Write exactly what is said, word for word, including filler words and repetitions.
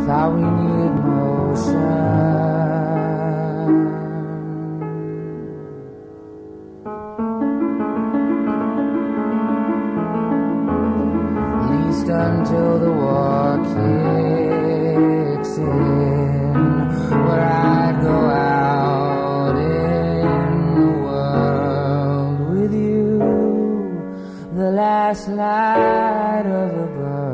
thought we needed motion. At least until the war kicks in, where I'd go out in the world with you, the last light of a bird.